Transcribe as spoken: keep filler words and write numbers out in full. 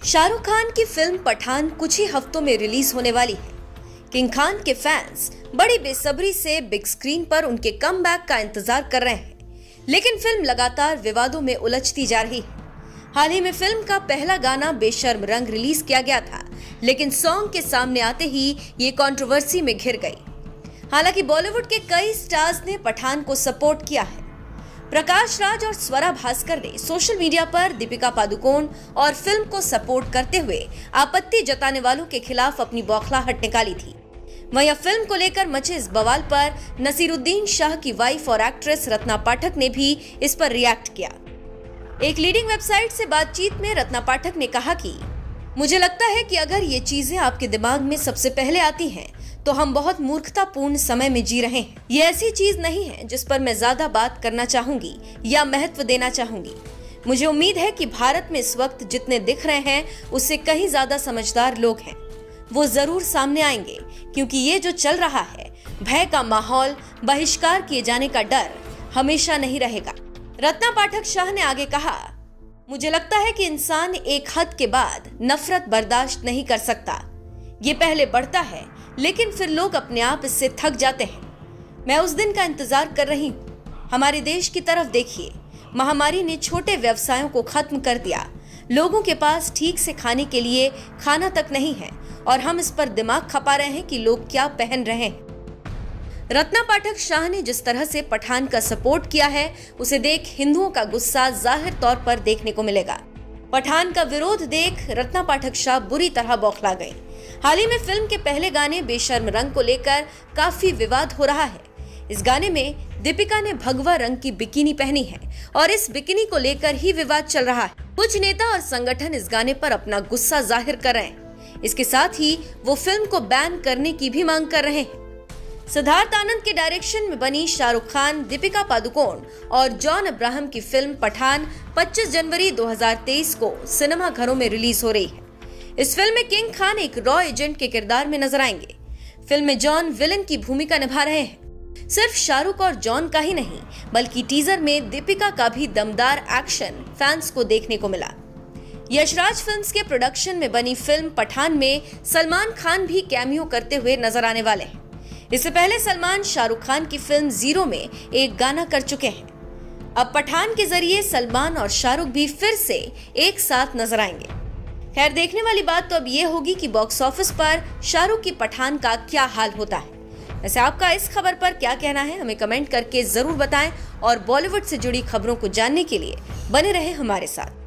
शाहरुख खान की फिल्म पठान कुछ ही हफ्तों में रिलीज होने वाली है। किंग खान के फैंस बड़ी बेसब्री से बिग स्क्रीन पर उनके कमबैक का इंतजार कर रहे हैं, लेकिन फिल्म लगातार विवादों में उलझती जा रही है। हाल ही में फिल्म का पहला गाना बेशर्म रंग रिलीज किया गया था, लेकिन सॉन्ग के सामने आते ही ये कंट्रोवर्सी में घिर गई। हालांकि बॉलीवुड के कई स्टार्स ने पठान को सपोर्ट किया है। प्रकाश राज और स्वरा भास्कर ने सोशल मीडिया पर दीपिका पादुकोण और फिल्म को सपोर्ट करते हुए आपत्ति जताने वालों के खिलाफ अपनी बौखलाहट निकाली थी। वहीं फिल्म को लेकर मचे इस बवाल पर नसीरुद्दीन शाह की वाइफ और एक्ट्रेस रत्ना पाठक ने भी इस पर रिएक्ट किया। एक लीडिंग वेबसाइट से बातचीत में रत्ना पाठक ने कहा कि मुझे लगता है कि अगर ये चीजें आपके दिमाग में सबसे पहले आती हैं, तो हम बहुत मूर्खतापूर्ण समय में जी रहे हैं। ये ऐसी चीज नहीं है जिस पर मैं ज्यादा बात करना चाहूंगी या महत्व देना चाहूंगी। मुझे उम्मीद है कि भारत में इस वक्त जितने दिख रहे हैं उससे कहीं ज्यादा समझदार लोग हैं। वो जरूर सामने आएंगे, क्योंकि ये जो चल रहा है, भय का माहौल, बहिष्कार किए जाने का डर हमेशा नहीं रहेगा। रत्ना पाठक शाह ने आगे कहा, मुझे लगता है कि इंसान एक हद के बाद नफरत बर्दाश्त नहीं कर सकता। ये पहले बढ़ता है, लेकिन फिर लोग अपने आप इससे थक जाते हैं। मैं उस दिन का इंतजार कर रही हूँ। हमारे देश की तरफ देखिए, महामारी ने छोटे व्यवसायों को खत्म कर दिया। लोगों के पास ठीक से खाने के लिए खाना तक नहीं है और हम इस पर दिमाग खपा रहे हैं कि लोग क्या पहन रहे हैं। रत्ना पाठक शाह ने जिस तरह से पठान का सपोर्ट किया है, उसे देख हिंदुओं का गुस्सा जाहिर तौर पर देखने को मिलेगा। पठान का विरोध देख रत्ना पाठक शाह बुरी तरह बौखला गए। हाल ही में फिल्म के पहले गाने बेशर्म रंग को लेकर काफी विवाद हो रहा है। इस गाने में दीपिका ने भगवा रंग की बिकिनी पहनी है और इस बिकिनी को लेकर ही विवाद चल रहा है। कुछ नेता और संगठन इस गाने पर अपना गुस्सा जाहिर कर रहे हैं। इसके साथ ही वो फिल्म को बैन करने की भी मांग कर रहे हैं। सिद्धार्थ आनंद के डायरेक्शन में बनी शाहरुख खान, दीपिका पादुकोण और जॉन अब्राहम की फिल्म पठान पच्चीस जनवरी दो हज़ार तेईस को सिनेमा घरों में रिलीज हो रही है। इस फिल्म में किंग खान एक रॉ एजेंट के किरदार में नजर आएंगे। फिल्म में जॉन विलन की भूमिका निभा रहे हैं। सिर्फ शाहरुख और जॉन का ही नहीं, बल्कि टीजर में दीपिका का भी दमदार एक्शन फैंस को देखने को मिला। यशराज फिल्म्स के प्रोडक्शन में बनी फिल्म पठान में सलमान खान भी कैमियो करते हुए नजर आने वाले हैं। इससे पहले सलमान शाहरुख खान की फिल्म जीरो में एक गाना कर चुके हैं। अब पठान के जरिए सलमान और शाहरुख भी फिर से एक साथ नजर आएंगे। खैर, देखने वाली बात तो अब ये होगी कि बॉक्स ऑफिस पर शाहरुख की पठान का क्या हाल होता है। वैसे आपका इस खबर पर क्या कहना है, हमें कमेंट करके जरूर बताएं और बॉलीवुड से जुड़ी खबरों को जानने के लिए बने रहें हमारे साथ।